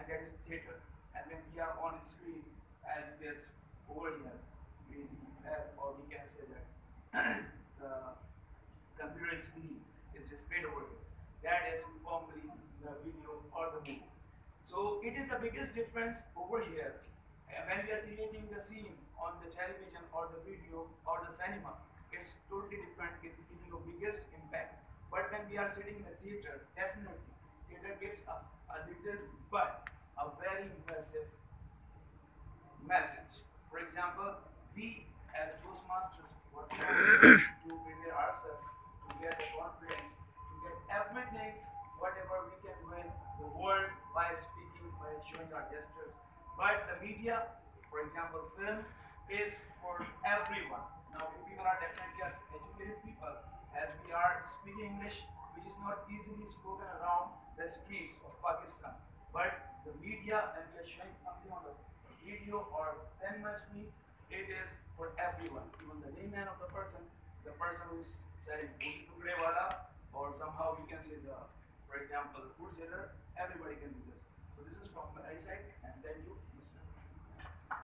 and that is theater. And when we are on screen, as it is over here, we have, or we can say that the computer screen is displayed over here. That is formally the video or the movie. So it is the biggest difference over here. When we are creating the scene on the television or the video or the cinema, it's totally different. It's giving a biggest impact. But when we are sitting in a theater, definitely theater gives us a little but a very massive message. For example, we as Toastmasters, what we are doing to prepare ourselves, to get the confidence, to get everything, whatever we can win the world by speaking, by showing our gestures. But the media, for example, film, is for everyone. Now, we people are definitely educated people, as we are speaking English, which is not easily spoken around the streets of Pakistan. But the media, and we are showing something on the video or cinema screen, it is for everyone, even the layman of the person who is selling pusi tukde wala, or somehow we can say for example, food seller, everybody can do this. So this is from my side, and then you.